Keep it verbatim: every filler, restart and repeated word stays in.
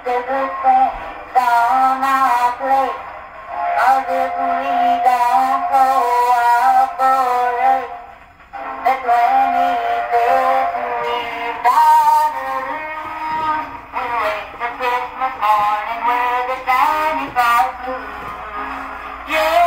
the good things on our plate. Cause if we don't go operate, that's when he says we've got to lose. We wake the Christmas morning with a shiny bright blue. Yeah.